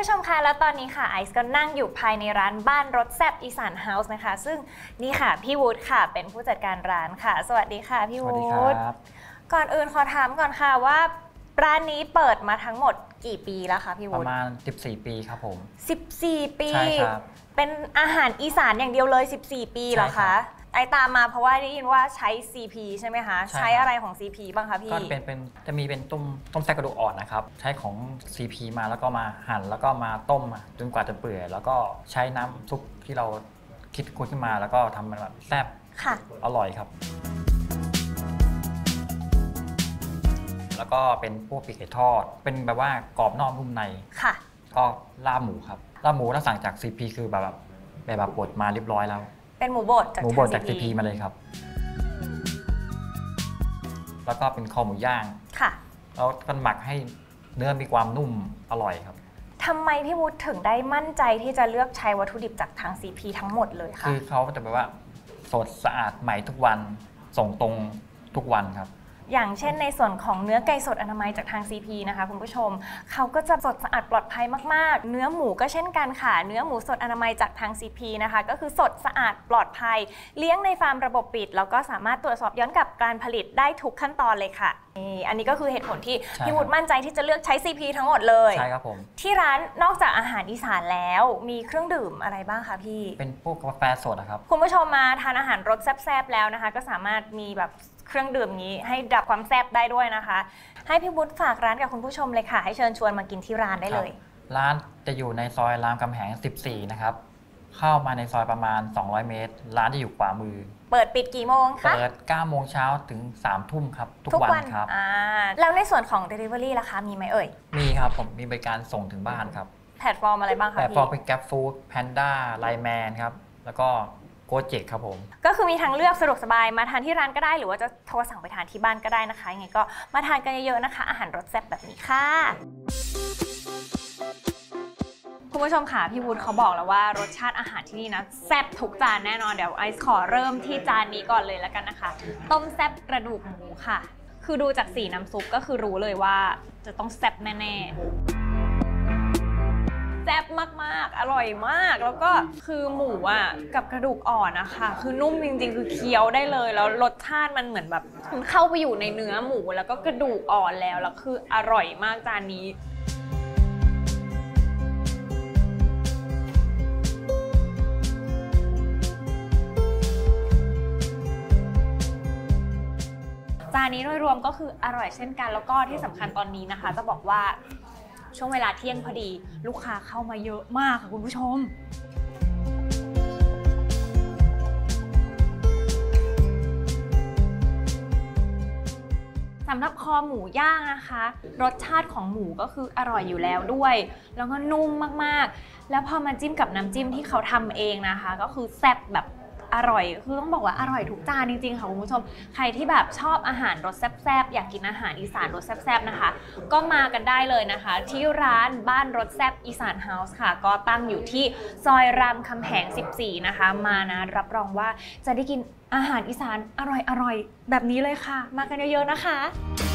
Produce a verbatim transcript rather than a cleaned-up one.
ผู้ชมคะแล้วตอนนี้ค่ะไอซ์ก็นั่งอยู่ภายในร้านบ้านรสแซ่บอีสานเฮาส์นะคะซึ่งนี่ค่ะพี่วูดค่ะเป็นผู้จัดการร้านค่ะสวัสดีค่ะพี่วูดก่อนอื่นขอถามก่อนค่ะว่าร้านนี้เปิดมาทั้งหมดกี่ปีแล้วคะพี่วูดประมาณสิบสี่ปีครับผมสิบสี่ปีใช่ครับเป็นอาหารอีสานอย่างเดียวเลยสิบสี่ปีเหรอคะไอตามมาเพราะว่าได้ยินว่าใช้ ซี พี ใช่ไหมคะใช้อะไรของ ซี พี บ้างคะพี่ก็เป็นเป็นจะมีเป็นต้มต้มแซ่บกระดูกอ่อนนะครับใช้ของ ซี พี มาแล้วก็มาหั่นแล้วก็มาต้มจนกว่าจะเปื่อยแล้วก็ใช้น้ำซุปที่เราคิดค้นขึ้นมาแล้วก็ทำมันแบบแซ่บอร่อยครับแล้วก็เป็นพวกปีกไก่ทอดเป็นแบบว่ากรอบนอกนุ่มในค่ะก็ลาบหมูครับลาบหมูถ้าสั่งจาก ซี พี คือแบบแบบแบบบดมาเรียบร้อยแล้วเป็นหมูบดจากหมูบดจาก ซี พี มาเลยครับแล้วก็เป็นคอหมูย่างค่ะแล้วก็หมักให้เนื้อมีความนุ่มอร่อยครับทำไมพี่วุฒิถึงได้มั่นใจที่จะเลือกใช้วัตถุดิบจากทาง ซี พี ทั้งหมดเลยคะคือเขาจะแบบว่าสดสะอาดใหม่ทุกวันส่งตรงทุกวันครับอย่างเช่นในส่วนของเนื้อไก่สดอนามัยจากทาง ซี พี นะคะคุณผู้ชมเขาก็จะสดสะอาดปลอดภัยมากๆเนื้อหมูก็เช่นกันค่ะเนื้อหมูสดอนามัยจากทาง ซี พี นะคะก็คือสดสะอาดปลอดภัยเลี้ยงในฟาร์มระบบปิดแล้วก็สามารถตรวจสอบย้อนกลับการผลิตได้ทุกขั้นตอนเลยค่ะอันนี้ก็คือเหตุผลที่พี่วุฒิมั่นใจที่จะเลือกใช้ ซี พี ทั้งหมดเลยใช่ครับผมที่ร้านนอกจากอาหารอีสานแล้วมีเครื่องดื่มอะไรบ้างคะพี่เป็นพวกกาแฟสดนะครับคุณผู้ชมมาทานอาหารรสแซ่บๆแล้วนะคะก็สามารถมีแบบเครื่องดื่มนี้ให้ดับความแซ่บได้ด้วยนะคะให้พี่วุฒิฝากร้านกับคุณผู้ชมเลยค่ะให้เชิญชวนมากินที่ร้านได้เลยร้านจะอยู่ในซอยรามคำแหงสิบสี่นะครับเข้ามาในซอยประมาณสองร้อยเมตรร้านจะอยู่ขวามือเปิดปิดกี่โมงคะเปิดเก้าโมงเช้าถึงสามทุ่มครับทุกวันครับอ่าแล้วในส่วนของ Delivery ล่ะคะมีไหมเอ่ยมีครับผมมีบริการส่งถึงบ้านครับแพลตฟอร์มอะไรบ้างคะแพลตฟอร์มเป็น Grab Food Panda Lineman ครับแล้วก็โกเจ็กครับผมก็คือมีทางเลือกสะดวกสบายมาทานที่ร้านก็ได้หรือว่าจะโทรสั่งไปทานที่บ้านก็ได้นะคะยังไงก็มาทานกันเยอะๆนะคะอาหารรสแซ่บแบบนี้ค่ะคุณผู้ชมค่ะพี่วุฒิเขาบอกแล้วว่ารสชาติอาหารที่นี่นะแซ่บทุกจานแน่นอนเดี๋ยวไอซ์ขอเริ่มที่จานนี้ก่อนเลยแล้วกันนะคะต้มแซ่บกระดูกหมูค่ะคือดูจากสีน้ำซุปก็คือรู้เลยว่าจะต้องแซ่บแน่ๆแซ่บมากๆอร่อยมากแล้วก็คือหมูอ่ะกับกระดูกอ่อนนะคะคือนุ่มจริงๆคือเคี้ยวได้เลยแล้วรสชาติมันเหมือนแบบมันเข้าไปอยู่ในเนื้อหมูแล้วก็กระดูกอ่อนแล้วแล้วคืออร่อยมากจานนี้จานนี้โดยรวมก็คืออร่อยเช่นกันแล้วก็ที่สำคัญตอนนี้นะคะจะบอกว่าช่วงเวลาเที่ยงพอดีลูกค้าเข้ามาเยอะมากค่ะคุณผู้ชมสำหรับคอหมูย่างนะคะรสชาติของหมูก็คืออร่อยอยู่แล้วด้วยแล้วก็นุ่มมากๆแล้วพอมาจิ้มกับน้ำจิ้มที่เขาทำเองนะคะก็คือแซ่บแบบอร่อยคือต้องบอกว่าอร่อยทุกจานจริงๆค่ะคุณผู้ชมใครที่แบบชอบอาหารรสแซ่บๆอยากกินอาหารอีสานรสแซ่บๆนะคะก็มากันได้เลยนะคะที่ร้านบ้านรสแซ่บอีสานเฮาส์ค่ะก็ตั้งอยู่ที่ซอยรามคำแหงสิบสี่นะคะมานะรับรองว่าจะได้กินอาหารอีสานอร่อยๆแบบนี้เลยค่ะมากันเยอะๆนะคะ